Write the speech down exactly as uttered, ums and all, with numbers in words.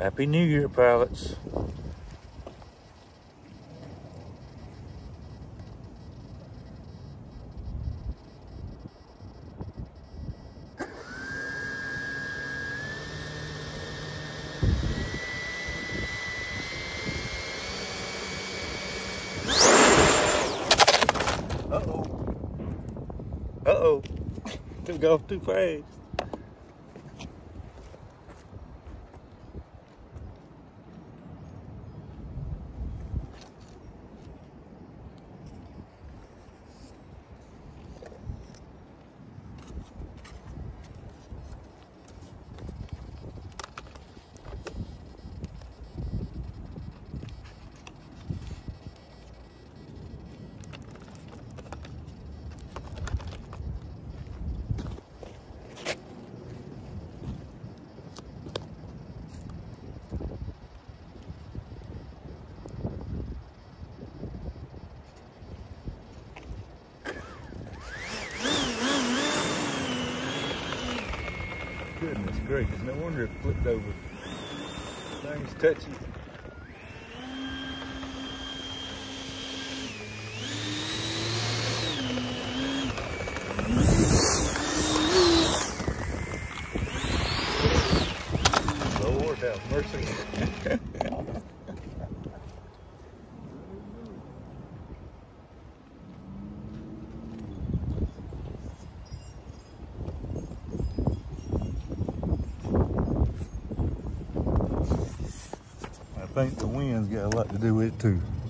Happy New Year, pilots. Uh-oh. Uh-oh. Took off too fast. Goodness gracious, no wonder it flipped over. Thing's touchy. Lord have mercy. I think the wind's got a lot to do with it too.